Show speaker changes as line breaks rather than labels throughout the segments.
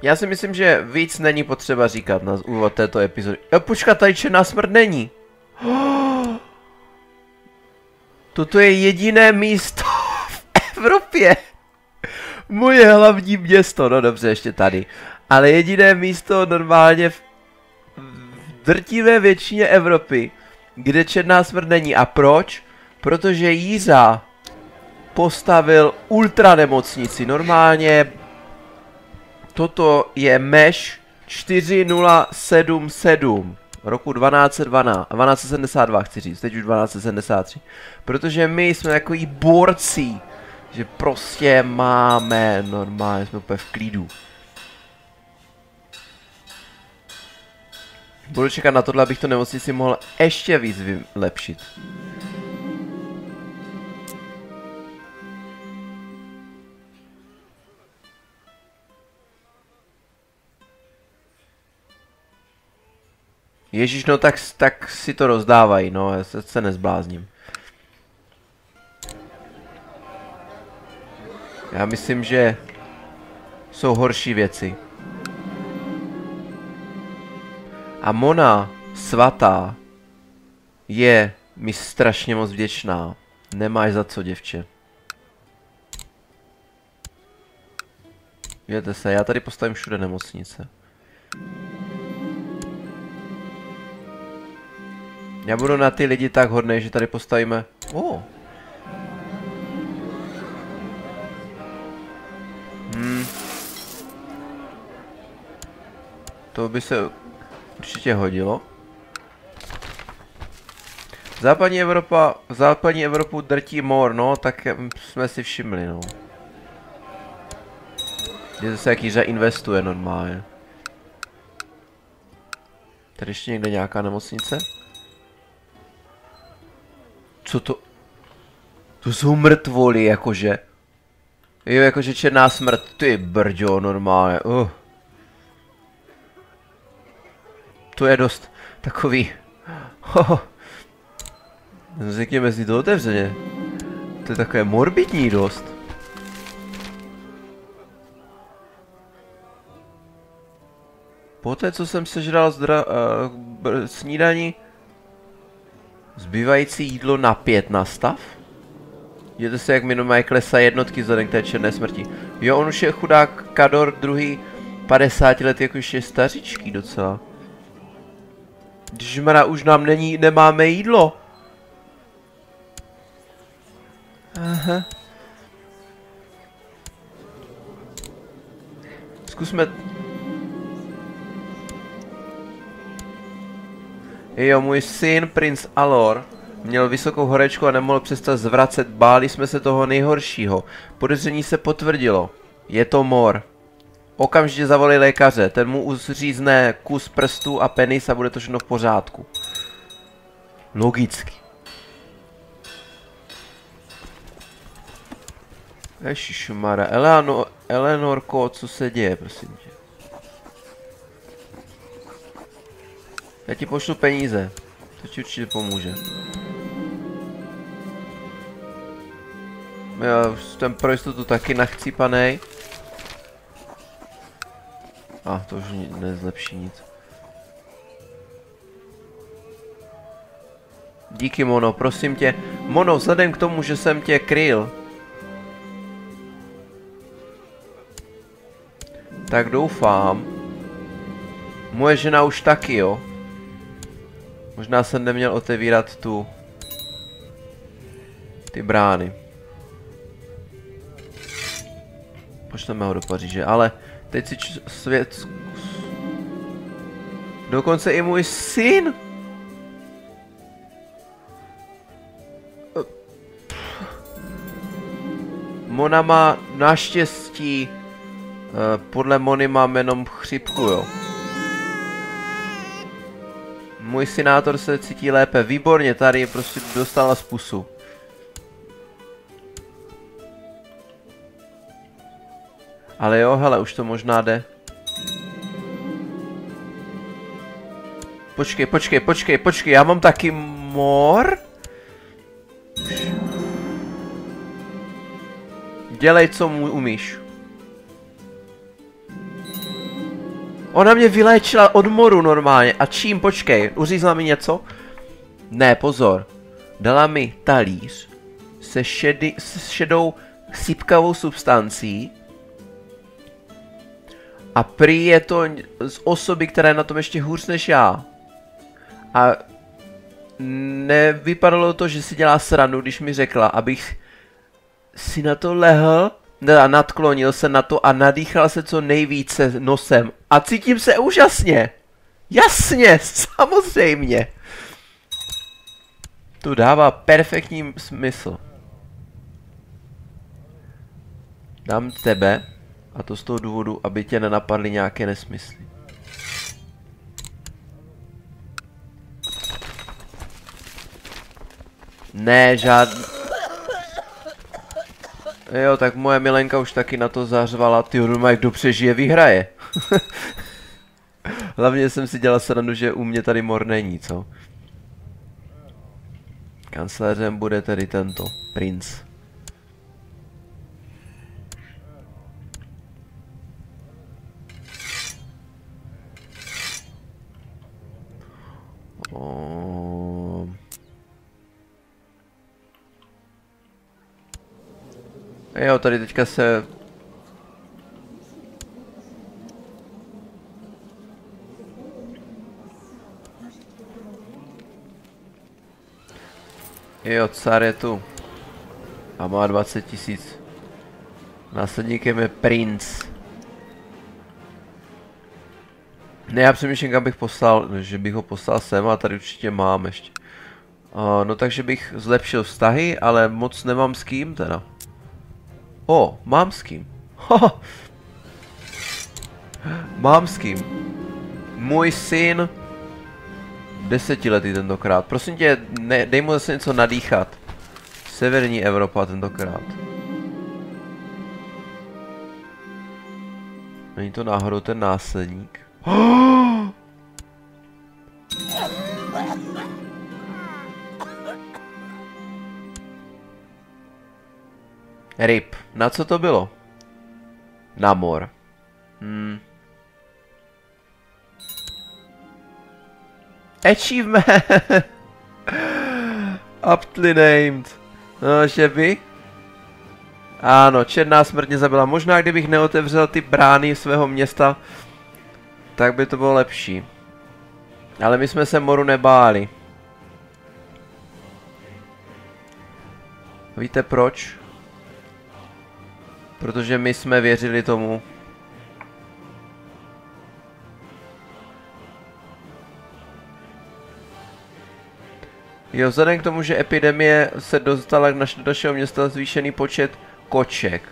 Já si myslím, že víc není potřeba říkat na úvod této epizody. Počkat, tady černá smrt není. Toto je jediné místo v Evropě. Moje hlavní město, no dobře, ještě tady. Ale jediné místo normálně v drtivé většině Evropy, kde černá smrt není. A proč? Protože Jíza postavil ultranemocnici. Normálně toto je MESH 4077 roku 1272 chci říct, teď už 1273. Protože my jsme takový borci, že prostě máme normálně, jsme úplně v klidu. Budu čekat na tohle, abych to nemocnici mohl ještě víc vylepšit. Ježíš, no tak si to rozdávají, no, já se nezblázním. Já myslím, že jsou horší věci. A Mona, svatá, je mi strašně moc vděčná. Nemáš za co, děvče. Víte se, já tady postavím všude nemocnice. Já budu na ty lidi tak hodnej, že tady postavíme... To by se určitě hodilo. Západní Evropu drtí mor, no, tak jsme si všimli, no. Je zase jak Jiřa investuje normálně. Tady ještě někde nějaká nemocnice? Co to? To jsou mrtvoly, jakože. Jo, jakože černá smrt, ty brďo, normálně. To je dost takový... Řekněme si to otevřeně. To je takové morbidní dost. Poté, co jsem sežral snídani, zbývající jídlo na 5 nastav. Vidíte se, jak minimálně klesá jednotky vzhledem k té černé smrti. Jo, on už je chudák Kador druhý 50 let, jakož je stařičký docela. Žmara, už nám nemáme jídlo. Aha. Zkusme... Jo, můj syn, princ Alor, měl vysokou horečku a nemohl přestat zvracet. Báli jsme se toho nejhoršího. Podezření se potvrdilo. Je to mor. Okamžitě zavolej lékaře. Ten mu uzřízne kus prstů a penis a bude to všechno v pořádku. Logicky. Ježišmarja. Eleanorko, co se děje, prosím tě? Já ti pošlu peníze. To ti určitě pomůže. Já už jsem pro jistotu taky nachcípanej. To už nezlepší nic. Díky, Mono, prosím tě. Mono, vzhledem k tomu, že jsem tě kryl, tak doufám. Moje žena už taky, jo. Možná jsem neměl otevírat ty brány. Pošleme ho do Paříže, ale teď si svět... Dokonce i můj syn! Mona má naštěstí... podle Mony mám jenom chřipku, jo. Můj synátor se cítí lépe, výborně, tady prostě dostala z pusu. Ale jo, hele, už to možná jde. Počkej, já mám taky mor? Dělej, co umíš. Ona mě vyléčila od moru normálně. A čím? Počkej, uřízla mi něco? Ne, pozor. Dala mi talíř se šedou sypkavou substancí. A prý je to z osoby, která je na tom ještě hůř než já. A nevypadalo to, že si dělá srandu, když mi řekla, abych si na to lehl, nadklonil se na to a nadýchal se co nejvíce nosem. A cítím se úžasně. Jasně, samozřejmě. To dává perfektní smysl. Dám tebe, a to z toho důvodu, aby tě nenapadly nějaké nesmysly. Ne, žádný... Jo, tak moje milenka už taky na to zařvala. Ty normálně, kdo přežije, vyhraje. Hlavně jsem si dělal srandu, že u mě tady mor není, co? Kancléřem bude tedy tento princ. Jo, tady teďka se... Jo, car je tu. A má 20 000. Následníkem je princ. Ne, já přemýšlím, kam bych poslal, že bych ho poslal sem a tady určitě mám ještě. No takže bych zlepšil vztahy, ale moc nemám s kým teda. O, mám s kým. Mám s kým. Můj syn 10letý tentokrát. Prosím tě, dej mu zase něco nadýchat. Severní Evropa tentokrát. Není to náhodou ten následník? Ryb. Na co to bylo? Na mor. Achievement! Aptly named. No, že by? Ano, černá smrt mě zabila. Možná kdybych neotevřel ty brány svého města, tak by to bylo lepší. Ale my jsme se moru nebáli. Víte proč? Protože my jsme věřili tomu. Jo, vzhledem k tomu, že epidemie se dostala do našeho města zvýšený počet koček.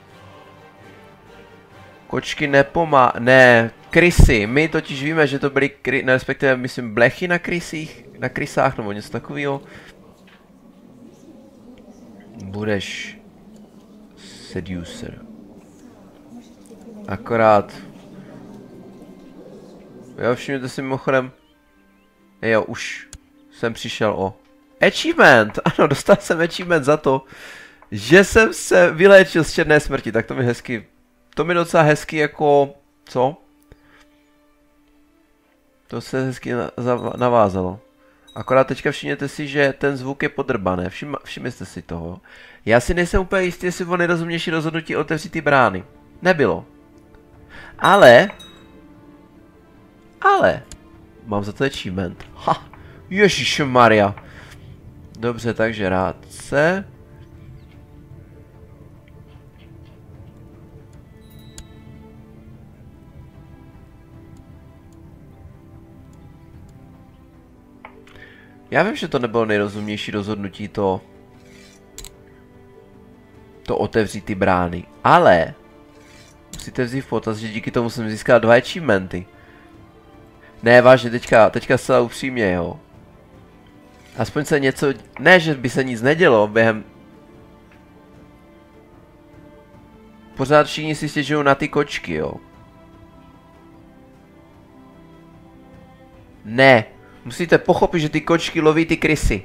Kočky ne, krysy. My totiž víme, že to byly respektive myslím blechy na krysách nebo něco takového. Budeš seducer. Akorát. Jo, všimněte si mimochodem. Jo, už jsem přišel o achievement. Ano, dostal jsem achievement za to, že jsem se vyléčil z černé smrti. Tak to mi hezky. To mi docela hezky jako. Co? To se hezky navázalo. Akorát teďka všimněte si, že ten zvuk je podrbané. Všimněte si toho. Já si nejsem úplně jistý, jestli bylo nejrozumnější rozhodnutí otevřít ty brány. Nebylo. Ale. Mám za to achievement. Ha! Ježišmarja. Dobře, takže rádce. Já vím, že to nebylo nejrozumnější rozhodnutí to otevřít ty brány, ale musíte vzít v potaz, že díky tomu jsem získal 2 achievementy. Ne, vážně, teďka zcela upřímně, jo. Aspoň se něco, ne, že by se nic nedělo během... Pořád všichni si stěžují na ty kočky, jo. Ne, musíte pochopit, že ty kočky loví ty krysy.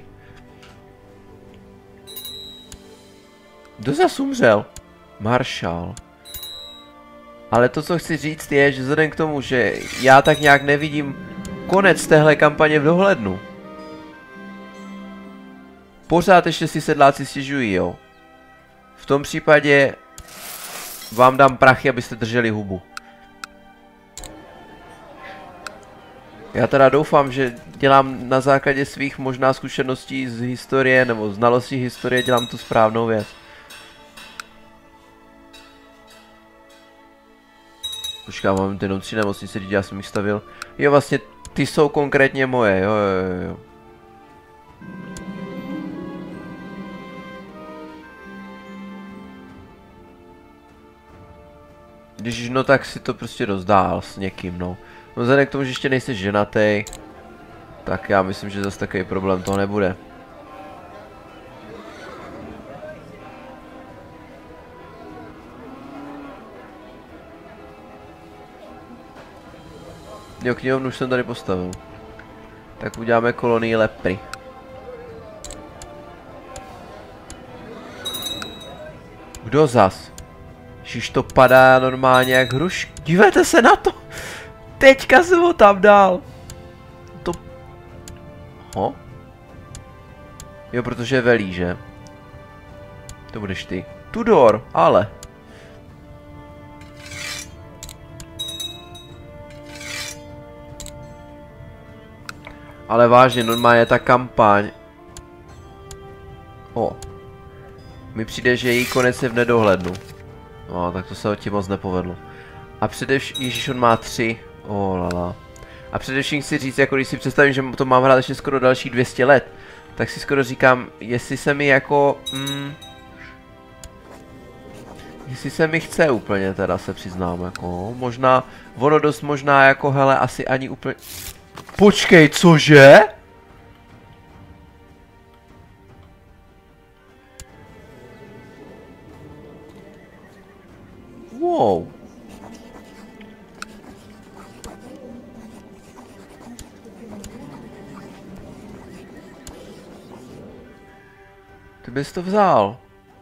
Kdo zas umřel? Maršál. Ale to, co chci říct, je, že vzhledem k tomu, že já tak nějak nevidím konec téhle kampaně v dohlednu. Pořád ještě si sedláci stěžují, jo. V tom případě vám dám prachy, abyste drželi hubu. Já teda doufám, že dělám na základě svých možná zkušeností z historie nebo znalostí historie, dělám tu správnou věc. Počkám, mám jenom 3 nemocnice, já jsem jich stavil. Jo, vlastně ty jsou konkrétně moje, jo. Když no, tak si to prostě rozdál s někým, no. No vzhledem k tomu, že ještě nejsi ženatý, tak já myslím, že zase takový problém to nebude. Jo, knihovnu už jsem tady postavil. Tak uděláme kolonii lepry. Kdo zas? Ježiš, to padá normálně jak hrušky. Dívejte se na to! Teďka jsem ho tam dal. To... Ho? Jo, protože velí, že? To budeš ty. Tudor, ale. Ale vážně, normálně ta kampaň. O. Mi přijde, že její konec je v nedohlednu. No, tak to se ti moc nepovedlo. A především, ježíš, on má 3. Lala. A především chci říct, jako když si představím, že to mám hrát ještě skoro další 200 let, tak si skoro říkám, jestli se mi jako... jestli se mi chce úplně, teda se přiznám, jako... Možná, ono dost možná jako, hele, asi ani úplně... Počkej, cože? Wow. Ty bys to vzal.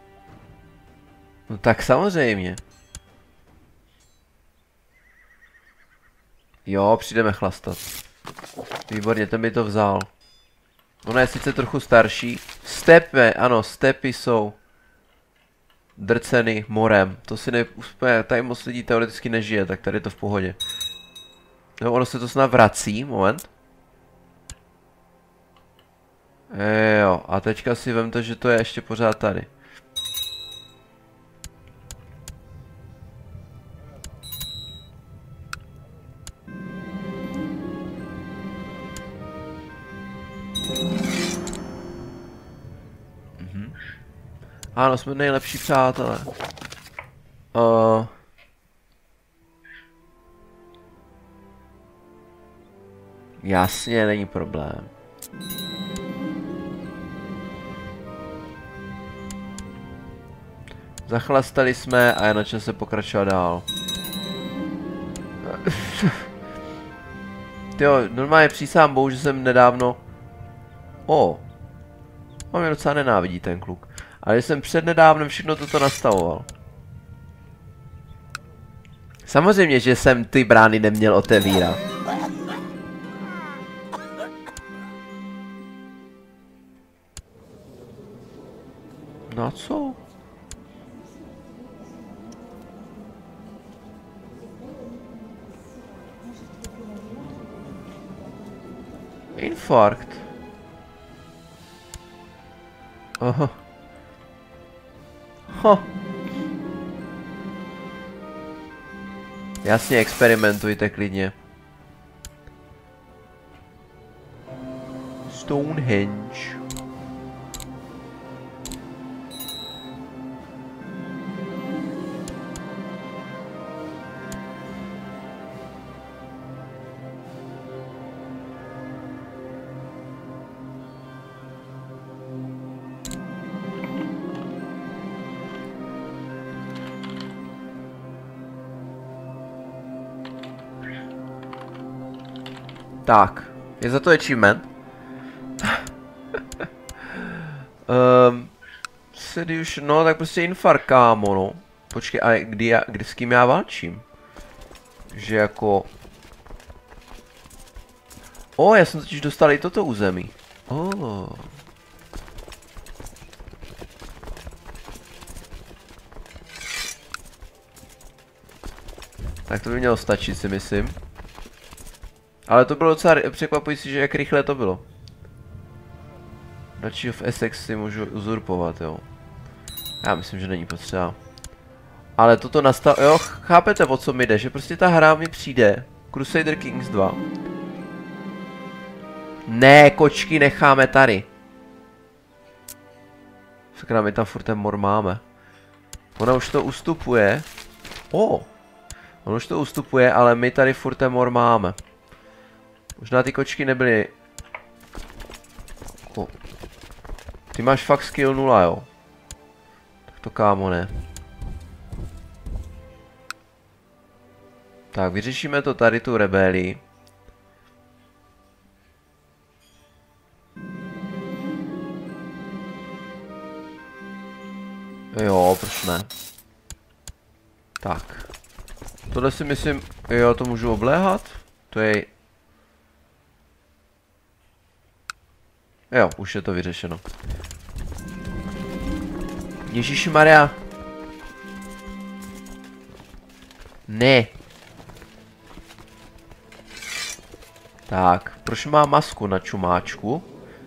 No tak samozřejmě. Jo, přijdeme chlastat. Výborně, ten by to vzal. Ona je sice trochu starší. Stepe, ano, stepy jsou drceny morem. To si úplně, tady moc lidí teoreticky nežije, tak tady je to v pohodě. No, ono se to snad vrací, moment. Jo, a teďka si vemte, že to je ještě pořád tady. Ano, jsme nejlepší přátelé. Jasně, není problém. Zachlastali jsme a je na čase pokračovat dál. Tyjo, normálně přísahám bohu, že jsem nedávno... On mě docela nenávidí ten kluk. Ale jsem přednedávnem všechno toto nastavoval. Samozřejmě, že jsem ty brány neměl otevírat. No a co? Infarkt. Aha. Jasně, experimentujte klidně. Stonehenge. Tak, je za to achievement. Sedy už, no tak prostě infarkt, kámo, no. Počkej, a kdy s kým já válčím? že jako... O, já jsem totiž dostal i toto území. O. Tak to by mělo stačit, si myslím. Ale to bylo docela překvapující, že jak rychle to bylo. Duchy of Essex si můžu uzurpovat, jo. Já myslím, že není potřeba. Ale toto nastal... Jo, chápete, o co mi jde, že prostě ta hra mi přijde. Crusader Kings 2. Ne, kočky necháme tady. Sakra, my tam furt ten mor máme. Ona už to ustupuje. On už to ustupuje, ale my tady furt ten mor máme. Možná ty kočky nebyly... Ty máš fakt skill 0, jo. Tak to kámo ne. Tak, vyřešíme to tady, tu rebelii. Jo, proč ne? Tak. Tohle si myslím, jo, to můžu obléhat? To je... Jo, už je to vyřešeno. Ježišmarja. Ne. Tak, proč má masku na čumáčku?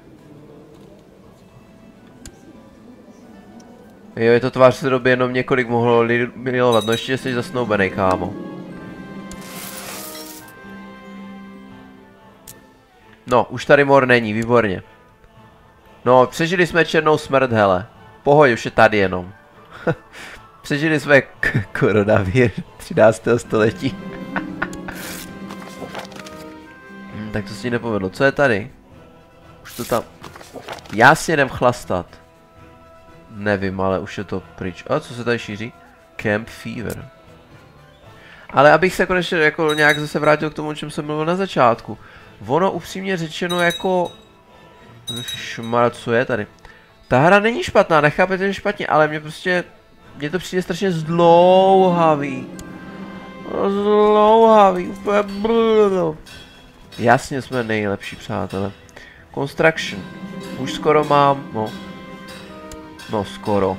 Jo, je to tvář se době jenom několik mohlo milovat, no ještě jsi zasnoubenej, kámo. No, už tady mor není, výborně. No, přežili jsme černou smrt, hele. Pohodě, už je tady jenom. Přežili jsme koronavir 13. století. Tak to si nepovedlo. Co je tady? Už to tam... Já si jdem chlastat. Nevím, ale už je to pryč. A co se tady šíří? Camp Fever. Ale abych se konečně jako nějak zase vrátil k tomu, o čem jsem mluvil na začátku. Ono upřímně řečeno jako... Šmar, co je tady? Ta hra není špatná, nechápete, že špatně, ale mě prostě... Mně to přijde strašně zdlouhavý. Zdlouhavý, úplně blblo. Jasně, jsme nejlepší přátelé. Construction. Už skoro mám, no. No, skoro.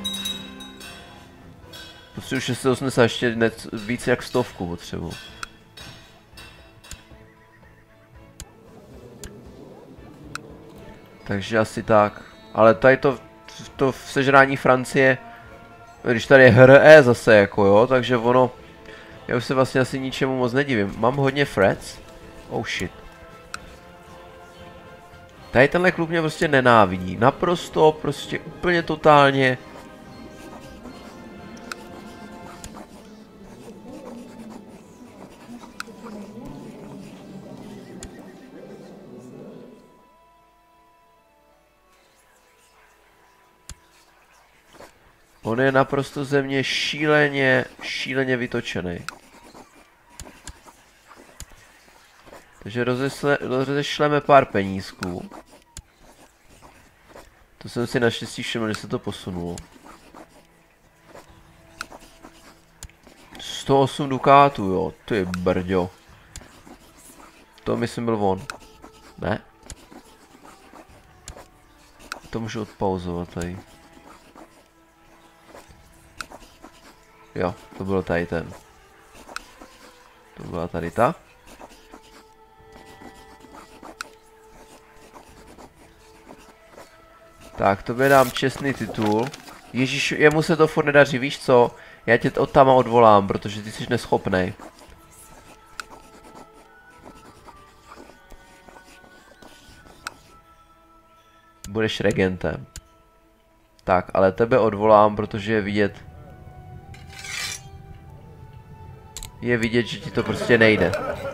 Prostě už 680, ještě víc jak 100 potřebuji. Takže asi tak. Ale tady to v sežrání Francie, když tady je HRE zase jako jo, takže ono, já už se vlastně asi ničemu moc nedivím. Mám hodně frets. Oh shit. Tady tenhle klub mě prostě nenávidí. Naprosto, prostě úplně totálně. On je naprosto ze mě šíleně vytočený. Takže rozešleme pár penízků. To jsem si naštěstí všiml, že se to posunulo. 108 dukátů, jo, to je brďo. To myslím byl on. Ne? To můžu odpauzovat tady. Jo, to bylo tady ten. To byla tady ta. Tak, tobě dám čestný titul. Ježíš, jemu se to furt nedaří, víš co? Já tě od tam odvolám, protože ty jsi neschopnej. Budeš regentem. Tak, ale tebe odvolám, protože je vidět... Je vidět, že ti to prostě nejde.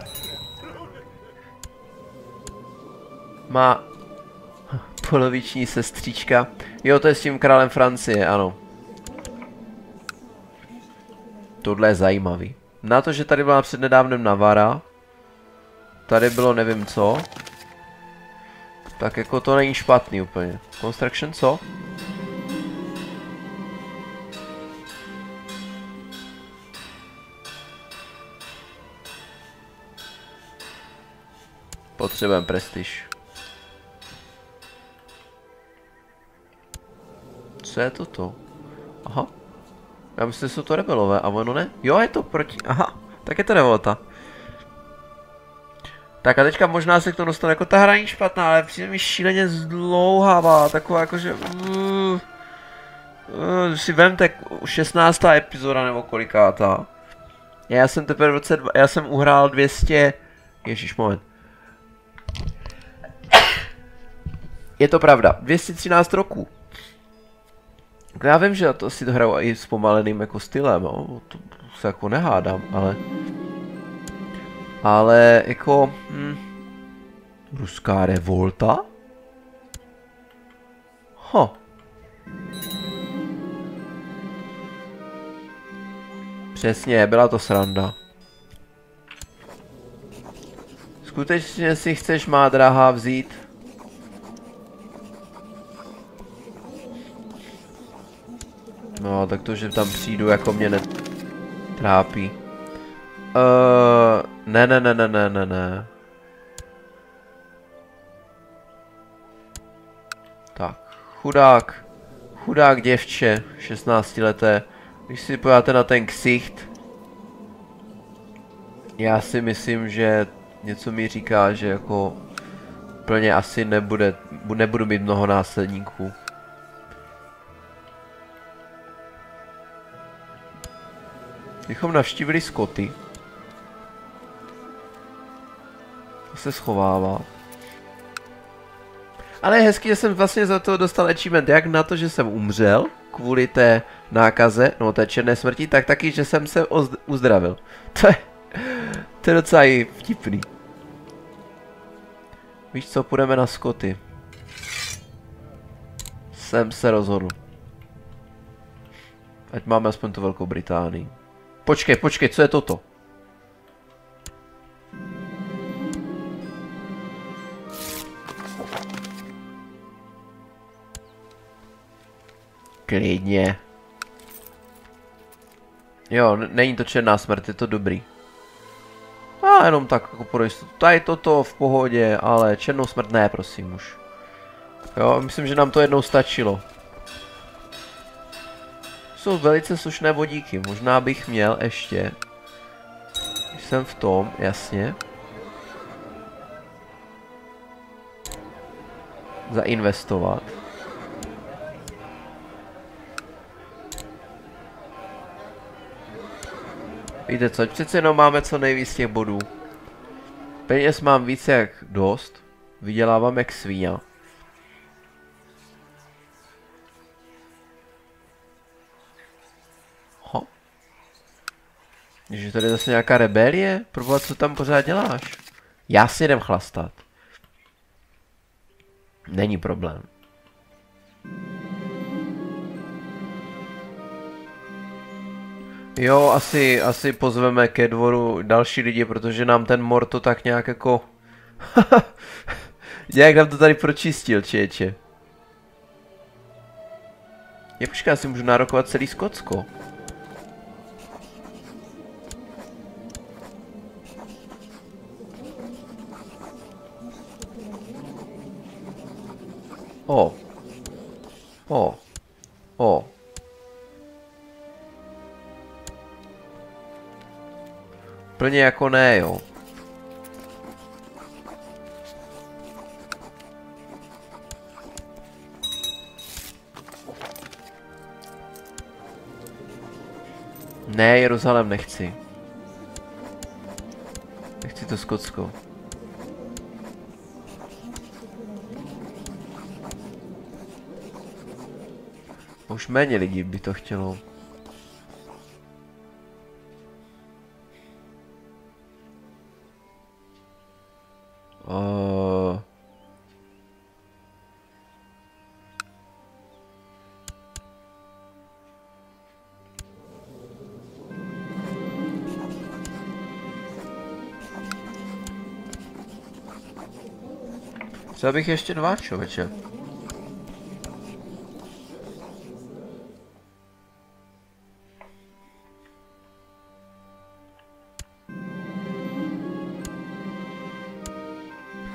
Má... Poloviční sestříčka. Jo, to je s tím králem Francie, ano. Tohle je zajímavý. Na to, že tady byla přednedávnem Navara. Tady bylo nevím co. Tak jako to není špatný úplně. Construction co? Potřebujeme prestiž. Co je toto? Aha. Já myslím, že jsou to rebelové, a ono ne? Jo, je to proti... Aha, tak je to revolta. Tak a teďka možná se k tomu dostanu, jako ta hra není špatná, ale přijde mi šíleně zdlouhavá, taková jakože... si vemte 16. epizoda nebo kolikátá. Já jsem teprve v roce... Já jsem uhrál 200... Ježíš, moment. Je to pravda, 213 roků. Já vím, že to si to hraju i s pomaleným jako stylem, no, to se jako nehádám, ale... Ale jako... Ruská revolta? Přesně, byla to sranda. Skutečně si chceš, má drahá, vzít? No, tak to, že tam přijdu, jako mě netrápí. Ne. Tak, chudák děvče, 16 leté. Když si podíváte na ten ksicht, já si myslím, že něco mi říká, že jako plně asi nebudu mít mnoho následníků. Bychom navštívili Scotty. To se schovává. Ale je hezký, že jsem vlastně za to dostal achievement, jak na to, že jsem umřel kvůli té nákaze, no té černé smrti, tak taky, že jsem se uzdravil. To je docela i vtipný. Víš co, půjdeme na Scotty. Jsem se rozhodl. Ať máme aspoň tu Velkou Británii. Počkej, co je toto? Klidně. Jo, není to černá smrt, je to dobrý. A jenom tak jako pro jistotu. Tady toto v pohodě, ale černou smrt ne, prosím už. Jo, myslím, že nám to jednou stačilo. Jsou velice slušné vodíky, možná bych měl ještě. Když jsem v tom, jasně. Zainvestovat. Víte co, přece jenom máme co nejvíc těch bodů. Peněz mám více jak dost. Vydělávám jak svíňa. Že tady je zase nějaká rebelie? Proboha, co tam pořád děláš? Já si jdem chlastat. Není problém. Jo, asi pozveme ke dvoru další lidi, protože nám ten mor to tak nějak jako... nějak nám to tady pročistil, čeče. Je, počkej, já si můžu nárokovat celý Skotsko. O. Plně jako ne, jo. Ne, Jeruzalém nechci. Nechci to Skotsko. Už méně lidí by to chtělo. Třeba bych ještě 2, člověče.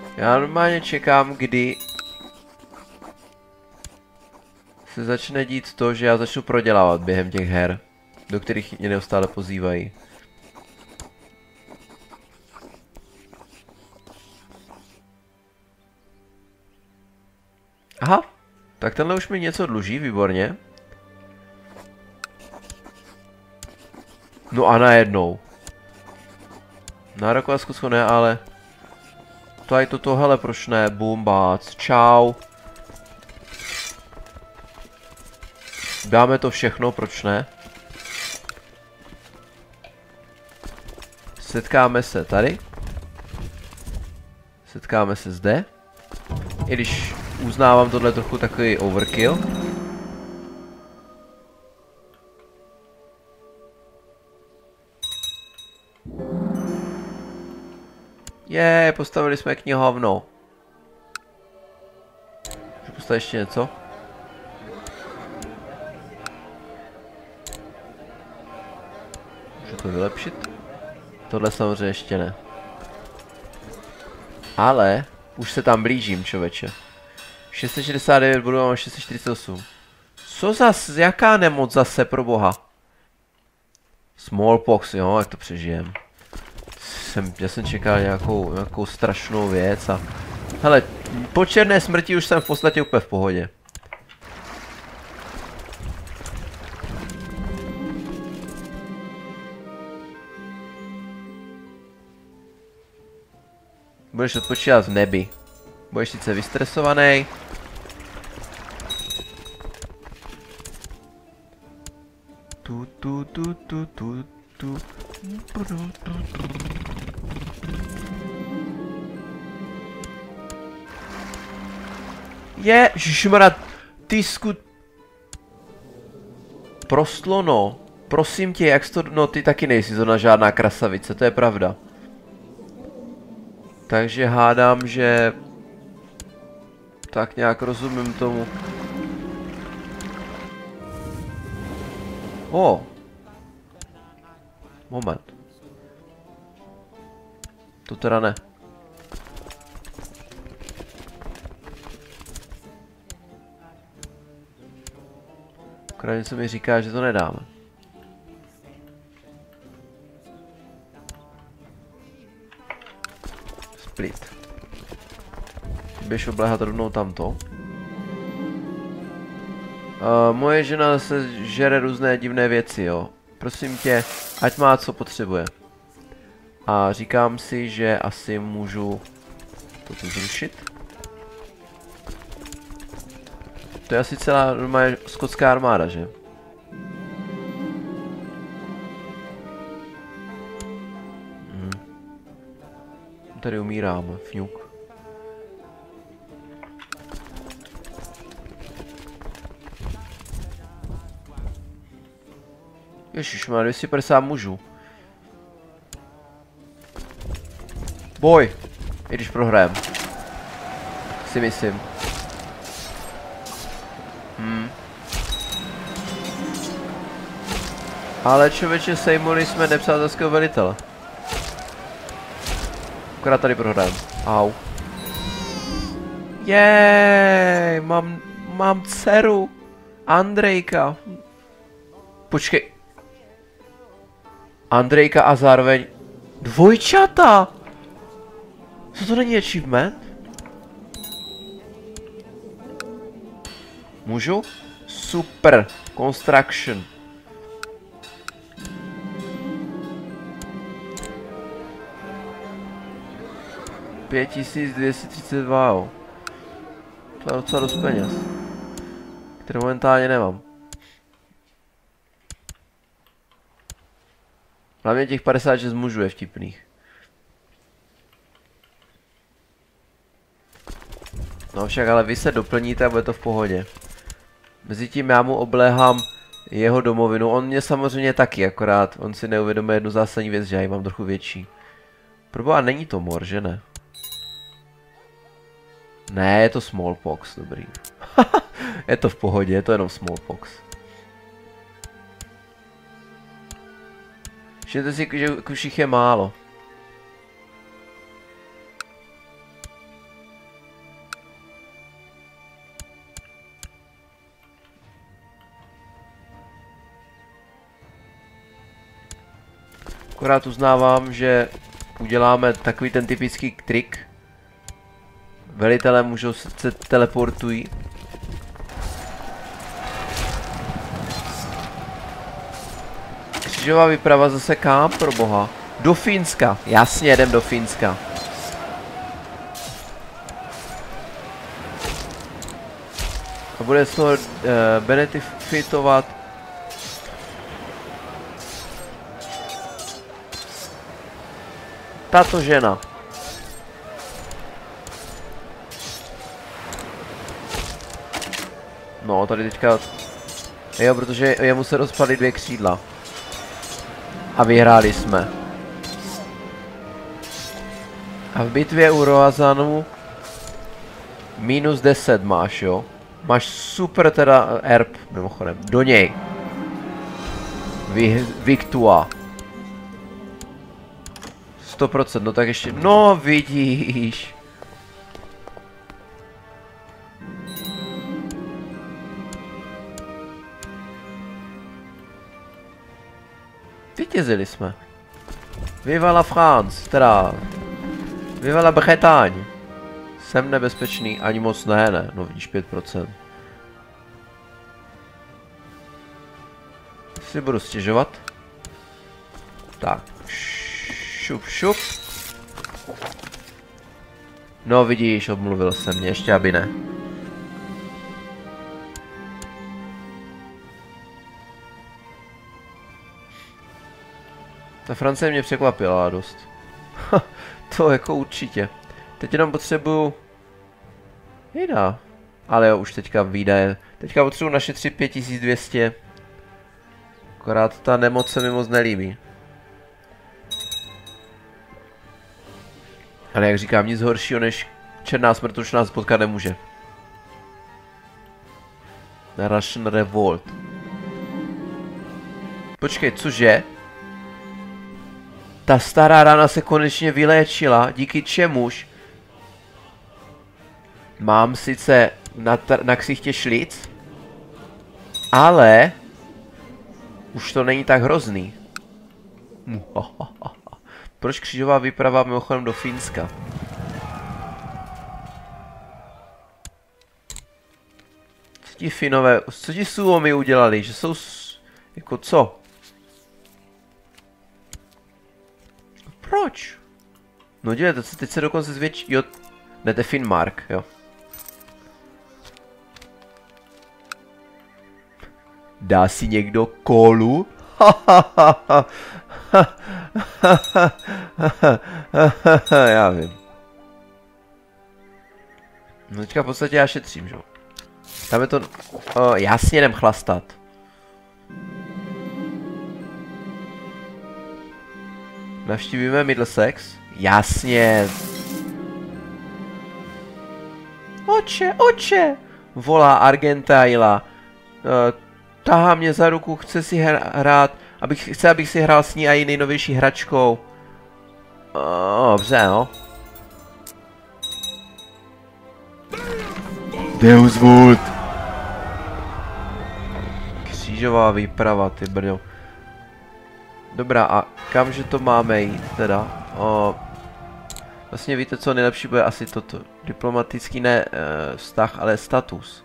Já normálně čekám, kdy se začne dít to, že já začnu prodělávat během těch her, do kterých mě neustále pozývají. Aha, tak tenhle už mi něco dluží, výborně. No a najednou. Nárokovat zkusku ne, ale... Tady toto, hele, proč ne? Boom, bác, čau. Dáme to všechno, proč ne? Setkáme se tady. Setkáme se zde. I když uznávám tohle trochu takový overkill. Postavili jsme knihovnu. Můžu postavit ještě něco? Můžu to vylepšit? Tohle samozřejmě ještě ne. Ale už se tam blížím, člověče. 669 budu, mám 648. Co zas, jaká nemoc zase, pro boha? Smallpox, jo, jak to přežijem. Já jsem čekal nějakou strašnou věc a... Hele, po černé smrti už jsem v podstatě úplně v pohodě. Budeš odpočívat v nebi. Budeš sice vystresovaný. Ježišmarja, ty Prostlono, prosím tě, jak jsi to... No, ty taky nejsi zrovna žádná krasavice, to je pravda. Takže hádám, že... Tak nějak rozumím tomu. Moment. To teda ne. Akorát něco mi říká, že to nedáme. Split. Běž obléhat rovnou tamto. Moje žena se žere různé divné věci, jo. Prosím tě, ať má co potřebuje. A říkám si, že asi můžu toto zrušit. To je asi celá normálně skotská armáda, že? Tady umírám, fňuk. Ježiš, má 250 mužů. Boj! I když prohrajem. Si myslím. Ale člověče, sejmuli jsme nepřátelského velitele. Akorát tady prohrajem. Au. Jej, mám dceru. Andrejka. Počkej. Andrejka a zároveň dvojčata. Co to není achievement? Můžu? Super. Construction. $5232, jo. To je docela dost peněz. Které momentálně nemám. Hlavně těch 56 mužů je vtipných. No však ale vy se doplníte a bude to v pohodě. Mezitím já mu obléhám jeho domovinu. On mě samozřejmě taky, akorát on si neuvědomuje jednu zásadní věc, že já ji mám trochu větší. Proboha, není to mor, že ne? Ne, je to smallpox, dobrý. Je to v pohodě, je to jenom smallpox. Všimněte si, že už jich je málo. Akorát uznávám, že uděláme takový ten typický trik. Velitelé můžou se teleportují. Křížová výprava zase kam, pro boha? Do Fínska. Jasně, jdem do Fínska. A bude z toho benefitovat tato žena. No, tady teďka... Jo, protože jemu se rozpadly 2 křídla. A vyhráli jsme. A v bitvě u Roazanu -10 máš, jo? Máš super teda erb, mimochodem. Do něj. Victua. 100%, no tak ještě... No, vidíš. Vítězili jsme. Viva la France, teda... Viva la Bretagne. Jsem nebezpečný, ani moc ne, no vidíš 5%. Si budu stěžovat. Tak. Šup, šup. No vidíš, obmluvil jsem mě, ještě aby ne. Ta Francie mě překvapila dost. To jako určitě. Teď jenom potřebuju... Jeda. Ale jo, už teďka výdaje. Teďka potřebuji našetřit 5200. Akorát ta nemoc se mi moc nelíbí. Ale jak říkám, nic horšího než černá smrt už nás potkat nemůže. Russian Revolt. Počkej, cože? Ta stará rána se konečně vyléčila, díky čemuž mám sice na ksichtě šlic, ale už to není tak hrozný. Proč křížová výprava mimochodem do Fínska? Co ti Finové, co ti Suomi udělali, že jsou jako co? Proč? No dívejte, teď se dokonce zvětší, jo, ne, to je Finnmark, jo. Dá si někdo kolu? Já vím. No teďka v podstatě já šetřím, že jo. Tam je to... jasně jdem chlastat. Navštívíme Middlesex? Jasně. Oče, oče! Volá Argentaila. Tahá mě za ruku, chce si hrát, abych si hrál s ní a její nejnovější hračkou. Dobře, no. Deuswood! Křížová výprava, ty brňo. Dobrá, a kamže to máme jít teda? Vlastně víte co, nejlepší bude asi toto. Diplomatický ne vztah, ale status.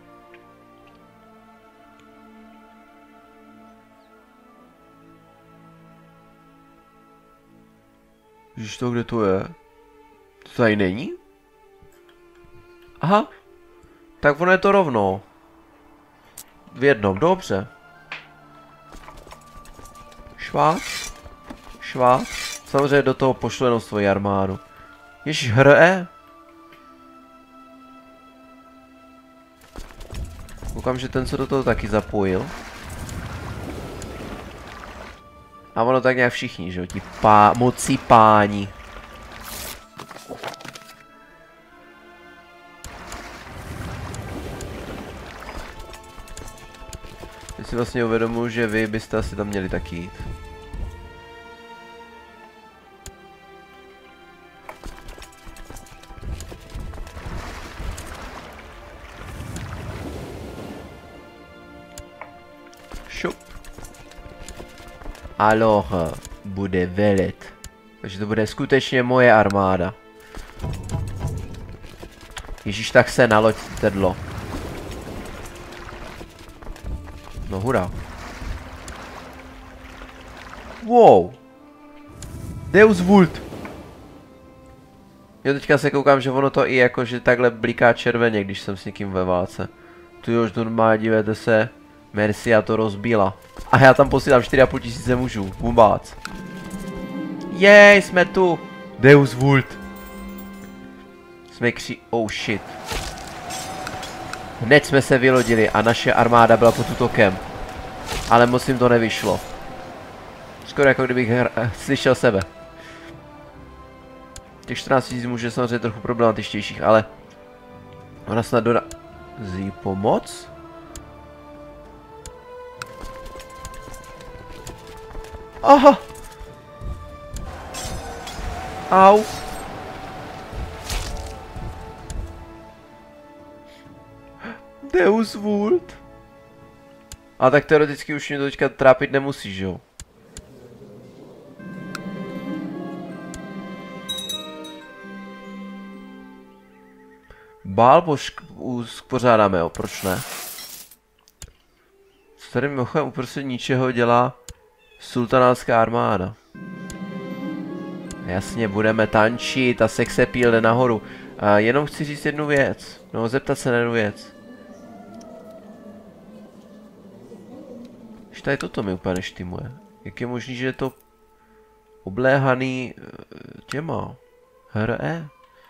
Víš to, kde to je? To tady není? Aha. Tak ono je to rovno. V jednom, dobře. Švác. Švác. Samozřejmě do toho pošlu jenom svoji armádu. Ježiš, hre. Koukám, že ten se do toho taky zapojil. A ono tak nějak všichni, že jo, ti moci páni. Já si vlastně uvědomuji, že vy byste asi tam měli taky jít. Alors, bude velet. Takže to bude skutečně moje armáda. Ježíš, tak se naloď, tedlo. No hurá. Wow. Deus Vult. Jo, teďka se koukám, že ono to i jako, že takhle bliká červeně, když jsem s někým ve válce. Tu už normálně, dívejte se. Mercia to rozbíla. A já tam posílám 4,5 tisíce mužů. Bumbác. Jej, jsme tu. Deus Vult. Jsme oh shit. Hned jsme se vylodili a naše armáda byla pod útokem. Ale moc jim to nevyšlo. Skoro jako kdybych slyšel sebe. Těch 14 000 mužů je samozřejmě trochu problematičtějších, ale ona snad dorazí pomoc? Aha! Au! Deus Vult. A tak teoreticky už mě to teďka trápit nemusí, že jo? Bál uspořádáme, jo, proč ne? Co tady mimochodem uprostřed ničeho dělá sultanátská armáda? Jasně, budeme tančit a sex appeal jde nahoru. Jenom chci říct jednu věc. No, zeptat se na jednu věc. Už tady toto mi úplně neštymuje. Jak je možný, že je to obléhaný těma? HRE?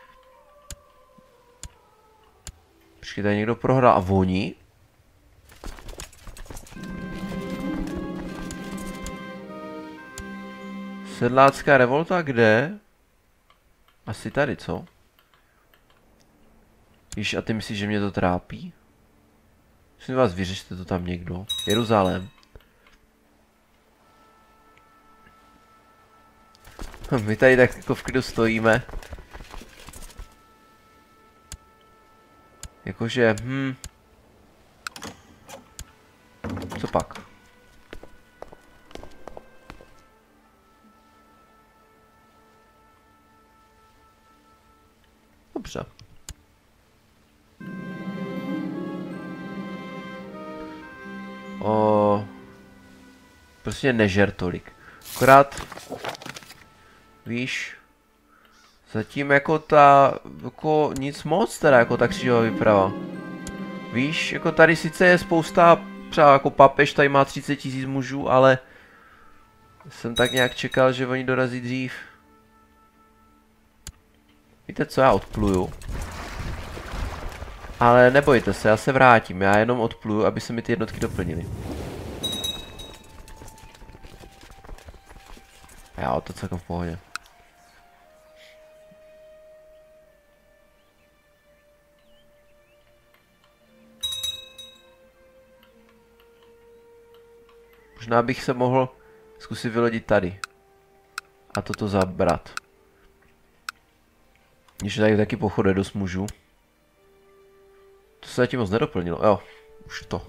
Počkej, tady někdo prohrál. A voní? Sedlácká revolta kde? Asi tady, co? Víš, a ty myslíš, že mě to trápí? Myslím vás, vyřešte to tam někdo. Jeruzalém. My tady tak jako v klidu stojíme. Jakože, co pak? Dobře. Prostě nežer tolik. Akorát, víš, zatím jako jako nic moc teda, jako ta křížová výprava. Víš, jako tady sice je spousta, třeba jako papež tady má 30 000 mužů, ale jsem tak nějak čekal, že oni dorazí dřív. Víte co, já odpluju. Ale nebojte se, já se vrátím, já jenom odpluju, aby se mi ty jednotky doplnily. Já to celkem v pohodě. Možná bych se mohl zkusit vylodit tady. A toto zabrat. Když tady taky pochod je dost mužů. To se zatím moc nedoplnilo. Jo, už to.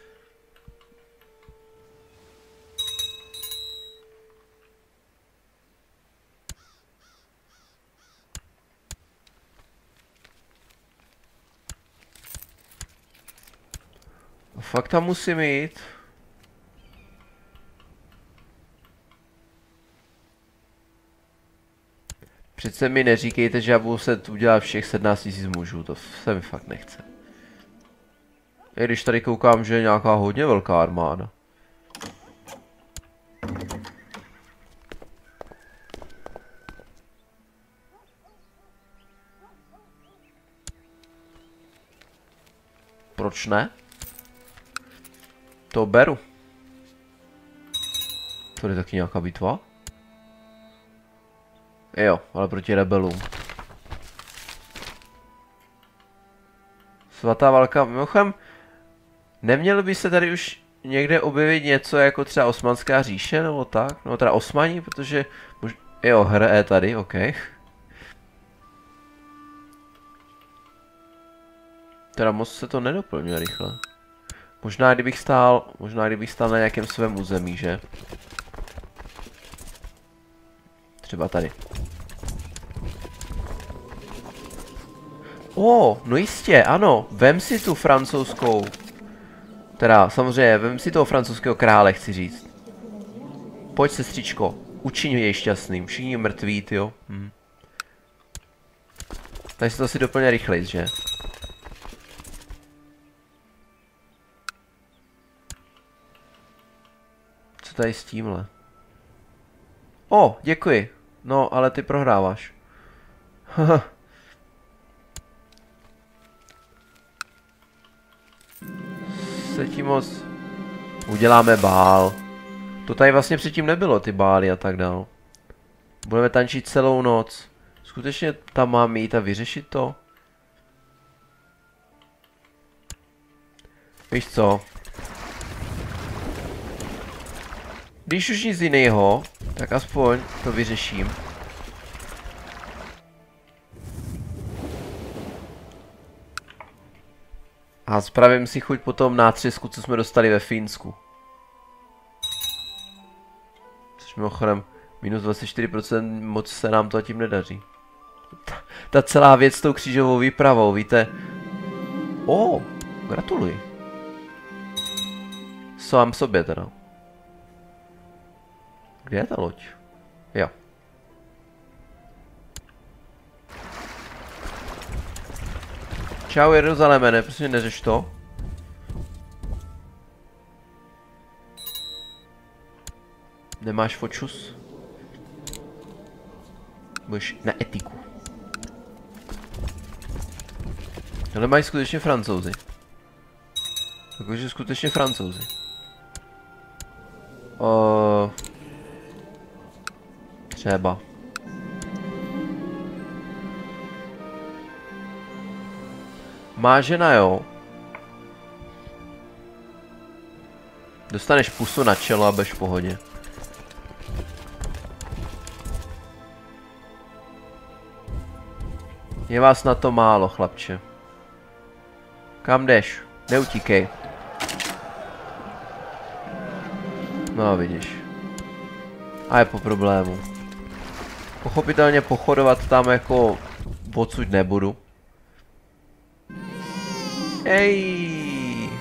A fakt tam musím jít. Přece mi neříkejte, že já budu se udělat všech 17 000 mužů, to se mi fakt nechce. I když tady koukám, že je nějaká hodně velká armáda. Proč ne? To beru. To je taky nějaká bitva? Jo, ale proti rebelům. Svatá válka, mimochodem, nemělo by se tady už někde objevit něco jako třeba Osmanská říše, nebo tak? No teda Osmani, protože... Jo, HRE tady, ok. Teda moc se to nedoplňuje rychle. Možná kdybych stál na nějakém svém území, že? Třeba tady. No jistě, ano. Vem si tu francouzskou. Teda, samozřejmě, vem si toho francouzského krále, chci říct. Pojď, sestřičko. Učiň jej šťastným. Všichni mrtví, tyjo. Takže to asi doplně rychlejc, že? Co tady s tímhle? Děkuji. No, ale ty prohráváš. Haha. Se tím moc... Uděláme bál. To tady vlastně předtím nebylo, ty bály a tak dál. Budeme tančit celou noc. Skutečně tam mám jít a vyřešit to? Víš co? Když už nic jiného, tak aspoň to vyřeším. A spravím si chuť po tom nátřesku, co jsme dostali ve Finsku. Což mimochodem, minus 24%, moc se nám to a tím nedaří. Ta celá věc s tou křížovou výpravou, víte? Gratuluji. Sám sobě teda. Kde je ta loď? Jo. Čau Jeruzaléme, ne, prostě neřeš to. Nemáš fočus? Budeš na etiku. Ale mají skutečně Francouzi. Takže skutečně Francouzi. Třeba. Má žena, jo. Dostaneš pusu na čelo a budeš v pohodě. Je vás na to málo, chlapče. Kam jdeš? Neutíkej. No vidíš. A je po problému. Pochopitelně pochodovat tam jako odsud nebudu. Hej!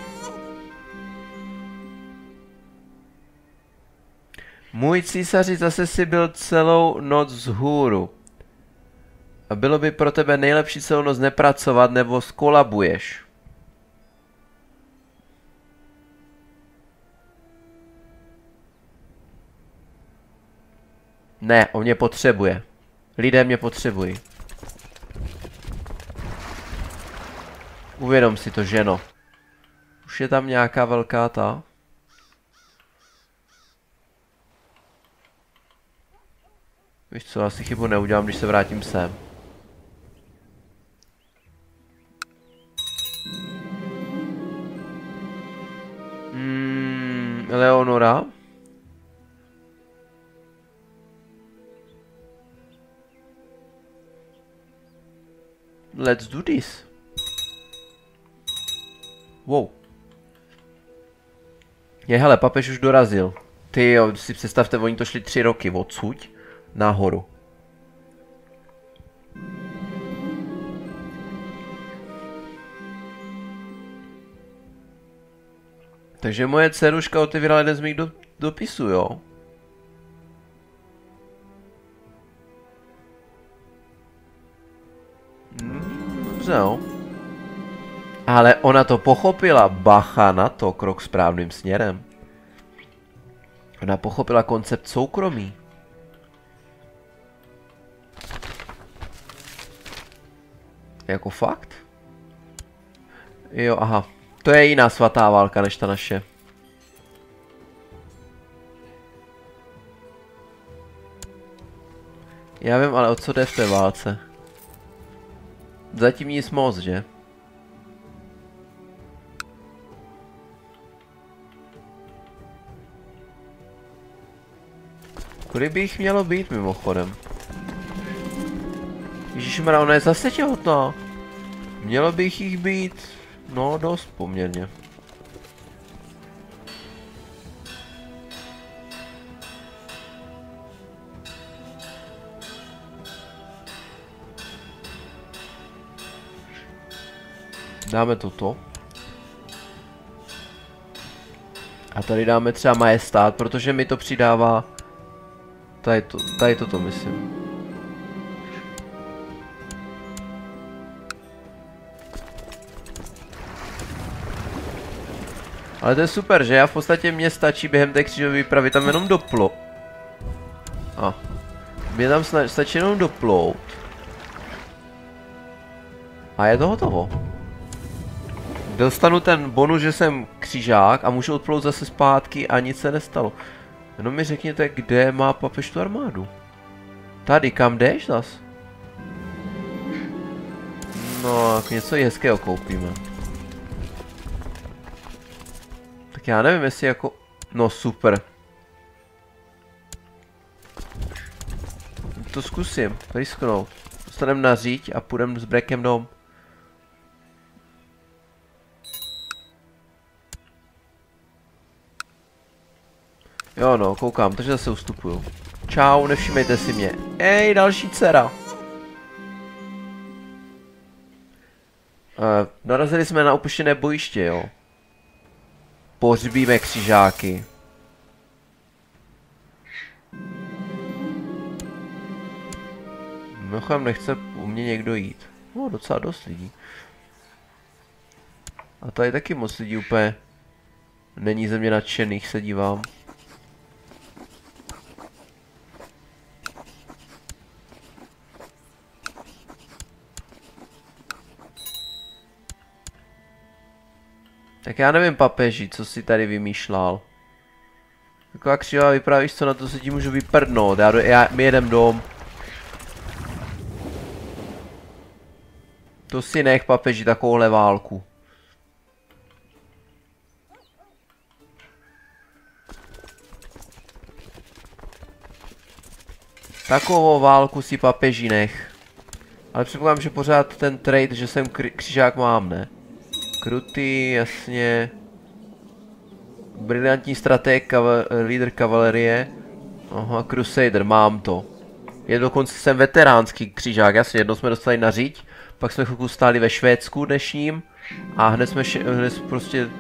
Můj císaři, zase si byl celou noc vzhůru. A bylo by pro tebe nejlepší celou noc nepracovat, nebo skolabuješ. Ne, on mě potřebuje. Lidé mě potřebují. Uvědom si to, ženo. Už je tam nějaká velká ta? Víš co, asi chybu neudělám, když se vrátím sem. Leonora? Let's do this. Wow. Hele, papež už dorazil. Ty jo, si představte, oni to šli 3 roky odsud nahoru. Takže moje dceruška otevírala jeden z mých dopisů, jo? Dobře, jo. Ale ona to pochopila, bacha na to, krok správným směrem. Ona pochopila koncept soukromí. Jako fakt? Jo, aha. To je jiná svatá válka než ta naše. Já vím, ale o co jde v té válce? Zatím nic moc, že? Kolik by jich mělo být mimochodem? Ježišmarja, ona je zase těhotná. Mělo by jich být, no dost poměrně. Dáme toto. A tady dáme třeba majestát, protože mi to přidává... Tady toto myslím. Ale to je super, že já v podstatě mě stačí během té křížové výpravy tam jenom doplout. Mě tam stačí jenom doplout. A je to hotovo. Dostanu ten bonus, že jsem křižák a můžu odplout zase zpátky a nic se nestalo. Jenom mi řekněte, kde má papež tu armádu. Tady, kam jdeš zas? No, něco hezkého koupíme. Tak já nevím, jestli jako... No super. To zkusím, risknout. Dostaneme na říď a půjdeme s Brekem dom. Jo no, koukám, takže zase ustupuju. Čau, nevšimejte si mě. Ej, další dcera. Narazili jsme na opuštěné bojiště, jo. Pohřbíme křižáky. Mimochodem nechce u mě někdo jít. No, docela dost lidí. A tady taky moc lidí úplně není ze mě nadšených, se dívám. Tak já nevím, papeži, co si tady vymýšlel. Taková křivá vyprávíš, co na to se ti můžu vyprdnout. My jedem dom. To si nech, papeži, takovouhle válku. Takovou válku si, papeži, nech. Ale předpokládám, že pořád ten trade, že jsem křižák mám, ne? Krutý, jasně. Briliantní strateg, lídr kavalerie. Aha, Crusader, mám to. Je dokonce jsem veteránský křižák, jasně, jednou jsme dostali na říď, pak jsme chvilku stáli ve Švédsku dnešním a hned prostě...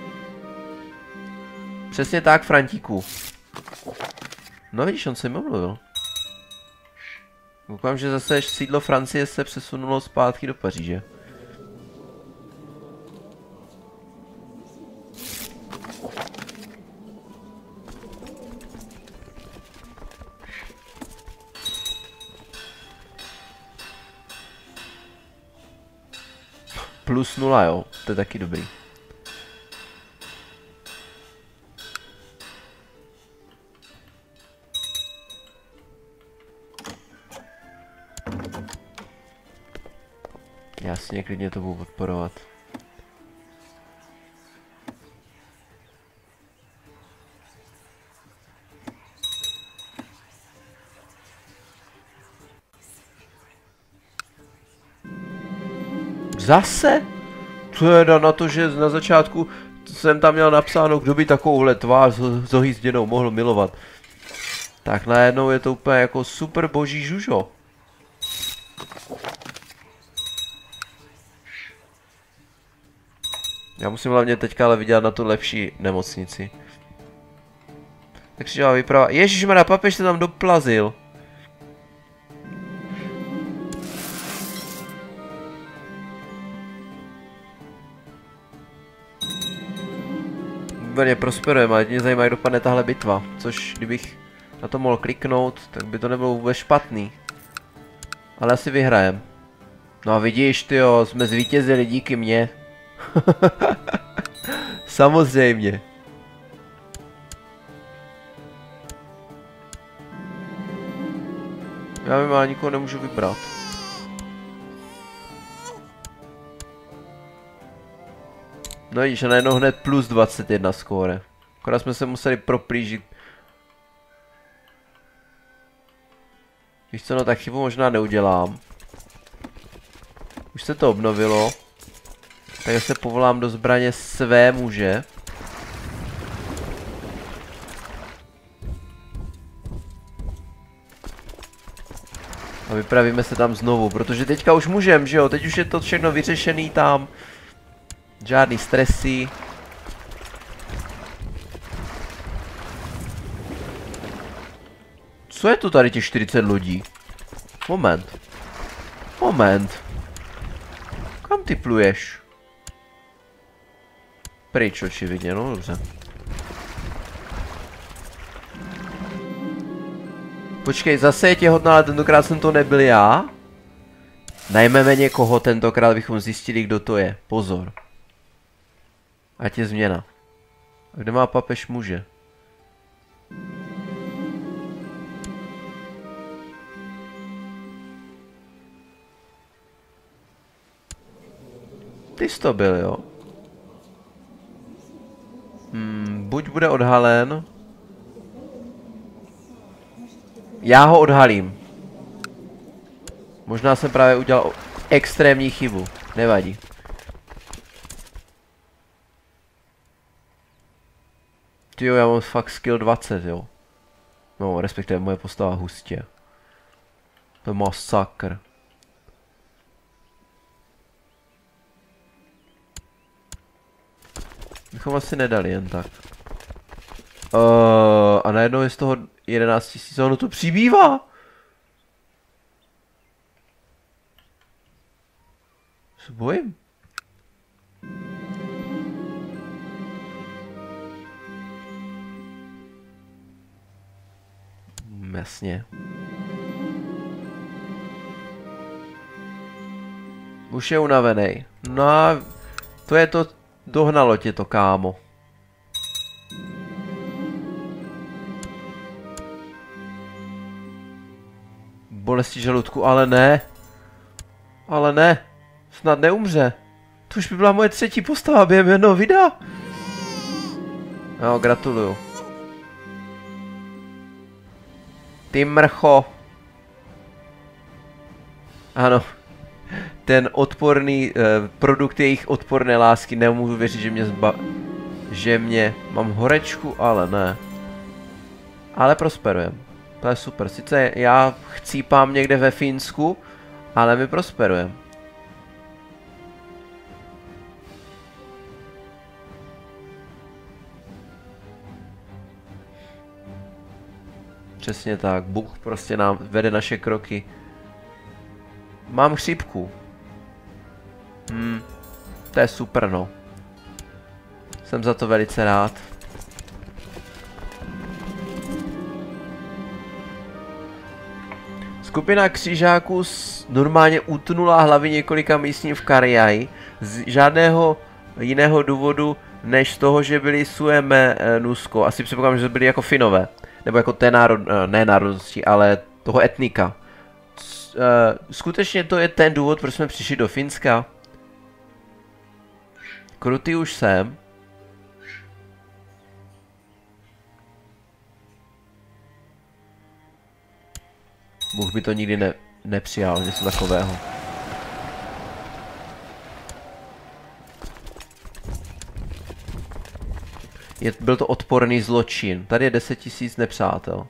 Přesně tak, Frantíku. No vidíš, on se mi omluvil. Koukám, že zase sídlo Francie se přesunulo zpátky do Paříže. +0, jo, to je taky dobrý. Jasně, klidně to budu podporovat. Zase? Teda na to, že na začátku jsem tam měl napsáno, kdo by takovouhle tvář zohýzděnou mohl milovat. Tak najednou je to úplně jako super boží žužo. Já musím hlavně teďka ale vydělat na tu lepší nemocnici. Takže já vyprava... Ježišmarja, papež se tam doplazil. Výborně prosperujeme, ale mě zajímá, jak dopadne tahle bitva. Což kdybych na to mohl kliknout, tak by to nebylo vůbec špatný. Ale asi vyhrajem. No a vidíš, tyjo, jsme zvítězili díky mně. Samozřejmě. Já vím, ale nikoho nemůžu vybrat. No vidíš, a najednou hned +21 skóre. Akorát jsme se museli proplížit. Víš co, no tak chybu možná neudělám. Už se to obnovilo. Tak se povolám do zbraně své muže. A vypravíme se tam znovu, protože teďka už můžem, že jo? Teď už je to všechno vyřešený tam. Žádný stresy. Co je tu tady těch 40 lidí? Moment. Moment. Kam ty pluješ? Pryč očividně, no dobře. Počkej, zase je těhotná, ale tentokrát jsem to nebyl já? Najmeme někoho, tentokrát bychom zjistili, kdo to je. Pozor. Ať je změna. A kde má papež muže? Ty jsi to byl, jo? Buď bude odhalen. Já ho odhalím. Možná jsem právě udělal extrémní chybu. Nevadí. Tyjo, já mám fakt skill 20, jo. No, respektive moje postava hustě. To je masakr. Bychom asi nedali jen tak. A najednou je z toho 11 000, ono to přibývá. Se bojím. Jasně. Už je unavený. No a to je to, dohnalo tě to, kámo. Bolesti žaludku, ale ne. Ale ne. Snad neumře. To už by byla moje 3. postava během jednoho videa. No, gratuluju. Ty mrcho. Ano. Ten odporný produkt jejich odporné lásky, nemůžu věřit, že mě mám horečku, ale ne. Ale prosperujem. To je super. Sice já chcípám někde ve Finsku, ale my prosperujeme. Přesně tak. Bůh prostě nám vede naše kroky. Mám chřipku. To je super, no. Jsem za to velice rád. Skupina křižáků normálně utnula hlavy několika místní v Karjai z žádného jiného důvodu, než z toho, že byli Sueme Nusko. Asi předpokládám, že byli jako Finové. Nebo jako té ne národnosti, ale toho etnika. Skutečně to je ten důvod, proč jsme přišli do Finska. Krutý už jsem. Bůh by to nikdy nepřijal, něco takového. Byl to odporný zločin. Tady je 10 000 nepřátel.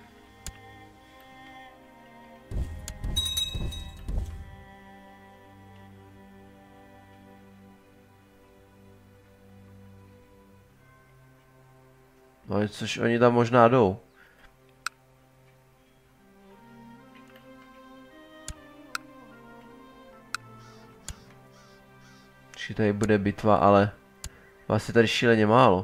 No, což oni tam možná jdou. Či tady bude bitva, ale vás je tady šíleně málo.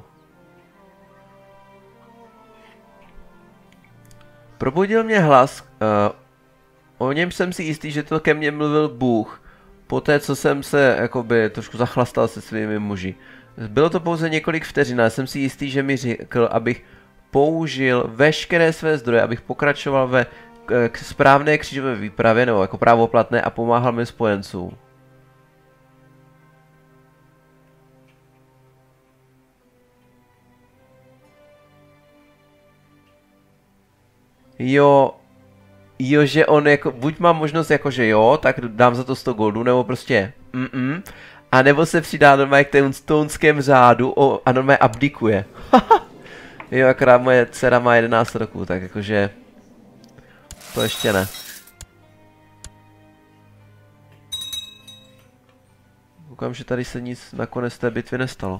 Probudil mě hlas, o něm jsem si jistý, že to ke mně mluvil Bůh, poté co jsem se jakoby trošku zachlastal se svými muži. Bylo to pouze několik vteřin, ale jsem si jistý, že mi řekl, abych použil veškeré své zdroje, abych pokračoval ve správné křížové výpravě, nebo jako právoplatné, a pomáhal mým spojencům. Jo, že on jako, buď mám možnost jako, že jo, tak dám za to 100 goldů, nebo prostě a nebo se přidá normálně k té stounském řádu a normálně abdikuje. Jo, akorát moje dcera má 11 roků, tak jakože to ještě ne. Koukám, že tady se nic nakonec té bitvy nestalo.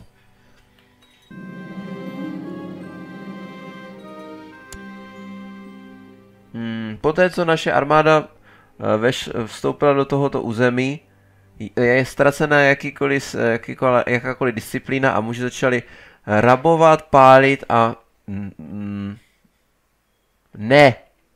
Poté, co naše armáda vstoupila do tohoto území, je ztracena jakákoliv disciplína a muži začali rabovat, pálit a... Ne!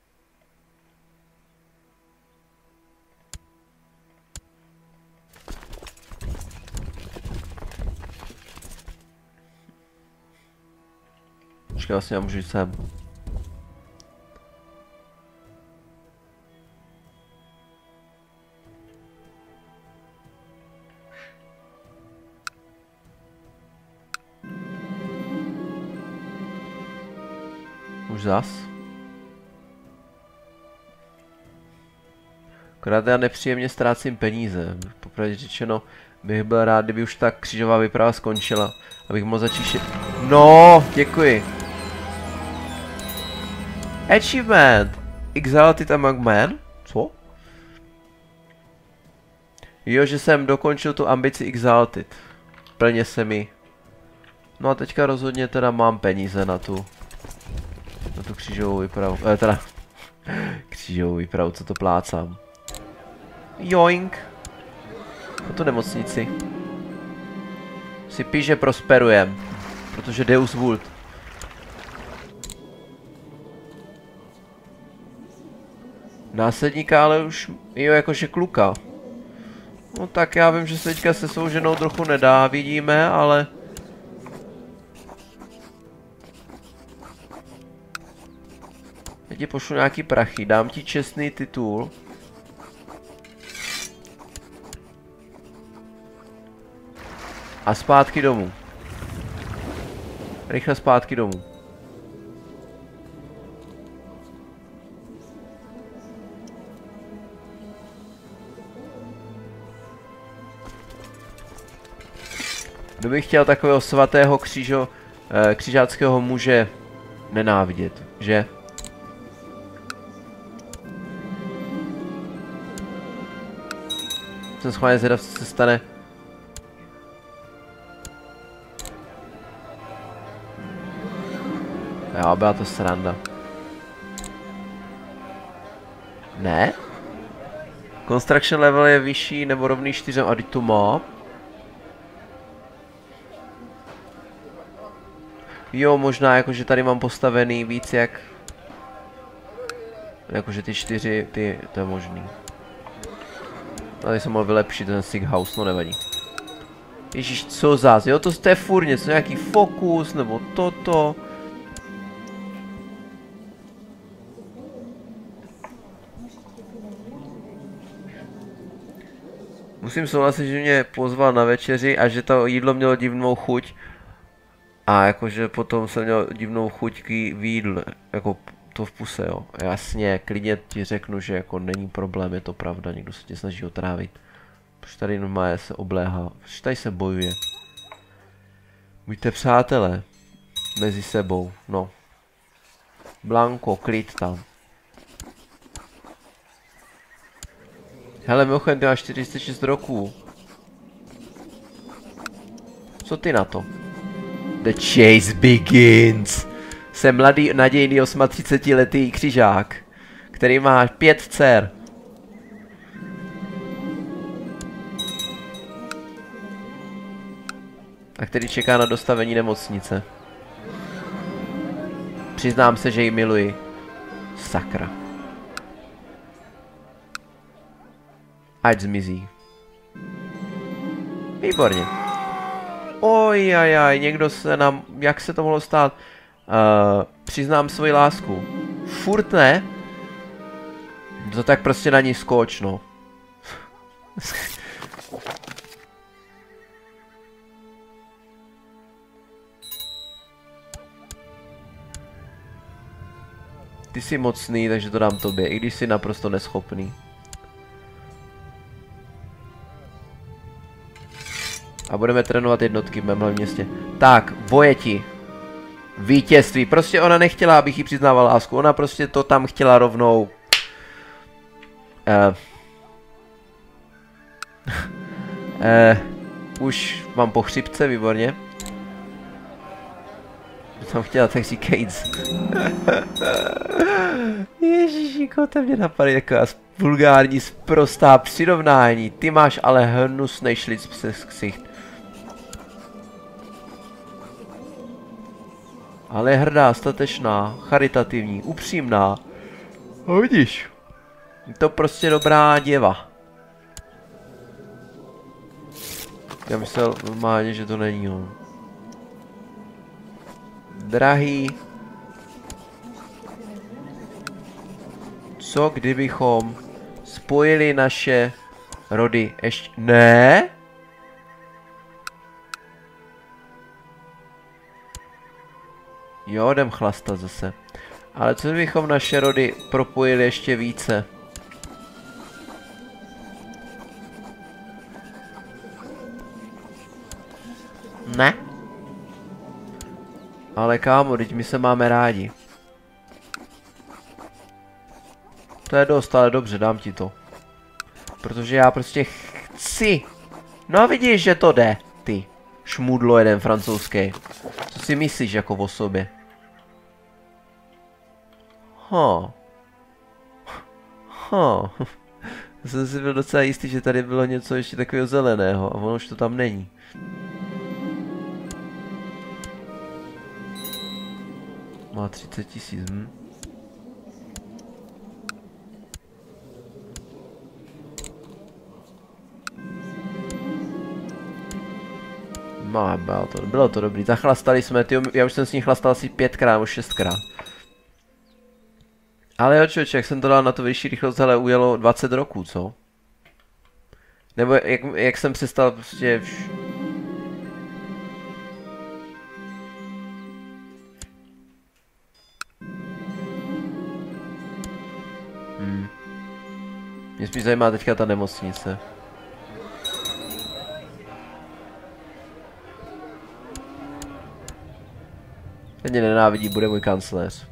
Počkej, vlastně já můžu jít sem. Už zas. Akorát já nepříjemně ztrácím peníze. Popravdě řečeno bych byl rád, kdyby už ta křížová výprava skončila. Abych mohl začít No, děkuji. Achievement. Exalted among men? Co? Jo, že jsem dokončil tu ambici Exalted. Plně se mi. No a teďka rozhodně teda mám peníze na tu křížovou výpravu. Teda křížovou výpravu, co to plácám. Joink. Na tu nemocnici. Si píš, že prosperujem. Protože Deus Vult. Následníka ale už, jo, jakože kluka. No tak já vím, že se teďka se svou ženou trochu nedá, vidíme, ale... Já ti pošlu nějaký prachy, dám ti čestný titul. A zpátky domů. Rychle zpátky domů. Kdo by chtěl takového svatého křižáckého muže nenávidět, že? Jsem schválně zvědav, co se stane. Jo, byla to sranda. Ne? Construction level je vyšší nebo rovný 4 a to má. Jo, možná jakože tady mám postavený víc jak... Jakože ty 4, to je možný. Tady jsem mohl vylepšit ten Sick House, no nevadí. Ježíš, co zás, jo, to je furt něco, nějaký fokus, nebo toto. Musím souhlasit, že mě pozval na večeři a že to jídlo mělo divnou chuť. A jakože potom jsem měl divnou chuť k jídlu, jako to v puse, jo. Jasně, klidně ti řeknu, že jako není problém, je to pravda, někdo se tě snaží otrávit. Proč tady normálně se obléhá, proč tady se bojuje. Buďte přátelé. Mezi sebou, no. Blanko, klid tam. Hele, mimochodem, ty máš 46 roků. Co ty na to? The chase begins. Jsem mladý, nadějný 38letý křižák, který má 5 dcer. A který čeká na dostavení nemocnice. Přiznám se, že ji miluji. Sakra. Ať zmizí. Výborně. Ojajaj, někdo se nám... Jak se to mohlo stát? Přiznám svoji lásku. Furt ne? To tak prostě na ní skoč, no. Ty jsi mocný, takže to dám tobě, i když jsi naprosto neschopný. A budeme trénovat jednotky v mém hlavním městě. Tak, vojeti. Vítězství. Prostě ona nechtěla, abych jí přiznával lásku. Ona prostě to tam chtěla rovnou. Už mám po chřipce, výborně. Jsem chtěla, tak říkajíc. Ježíšíko, to mě napadá taková vulgární, sprostá přirovnání. Ty máš ale hnusnej šlic přes ksicht. Ale je hrdá, statečná, charitativní, upřímná. No vidíš. Je to prostě dobrá děva. Já myslel normálně, že to není on. Drahý. Co kdybychom spojili naše rody ještě... Ne? Jo, jdem chlastat zase. Ale co kdybychom naše rody propojili ještě více? Ne? Ale kámo, teď my se máme rádi. To je dost, ale dobře, dám ti to. Protože já prostě chci. No vidíš, že to jde, ty. Šmudlo jeden francouzský. Co si myslíš jako o sobě? Jsem si byl docela jistý, že tady bylo něco ještě takového zeleného a ono už to tam není. Má 30 000, No, bylo to dobrý. Zachlastali jsme, tyjo, já už jsem s ní chlastal asi 5krát nebo 6krát. Ale jo, člověče, jak jsem to dal na to vyšší rychlost, ale ujelo 20 roků, co? Nebo jak jsem přestal prostě... Mě spíš zajímá teďka ta nemocnice. Ten mě nenávidí, bude můj kancléř.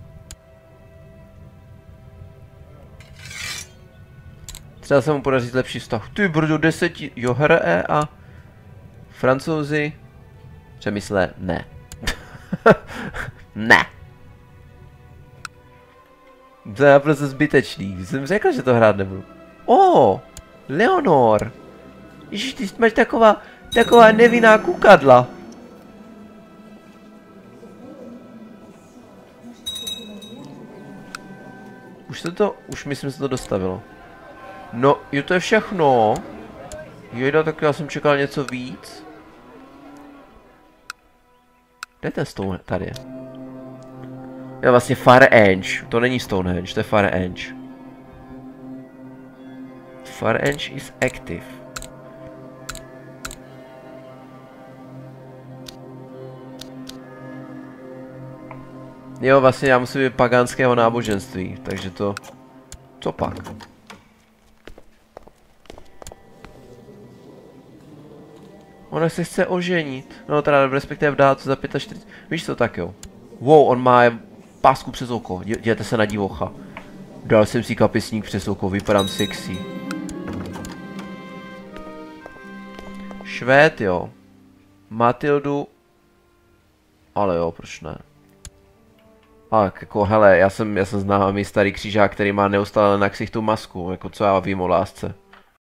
Třeba se mu podaří lepší vztah. Ty brdo, 10... Jo, HRE a... Francouzi... Přemysle, ne. Ne. To je naprosto zbytečný. Jsem řekl, že to hrát nebudu. Leonor. Ježiš, ty máš taková nevinná kukadla. Už myslím, se to dostavilo. No, jo, to je všechno. Jejda, tak já jsem čekal něco víc. Kde je ten Stonehenge? Tady je. Jo, vlastně Farehenge. To není Stonehenge, to je Farehenge. Farehenge is active. Jo, vlastně já musím být pagánského náboženství, takže to... Co pak? Ona se chce oženit. No teda respektive vdát za 45. Víš co, tak jo. Wow, on má pásku přes oko. Dělejte se na divocha. Dal jsem si kapesník přes oko, vypadám sexy. Švéd, jo. Matildu. Ale jo, proč ne? Ale jako, hele, já jsem známý starý křížák, který má neustále na ksichtu masku, jako co já vím o lásce.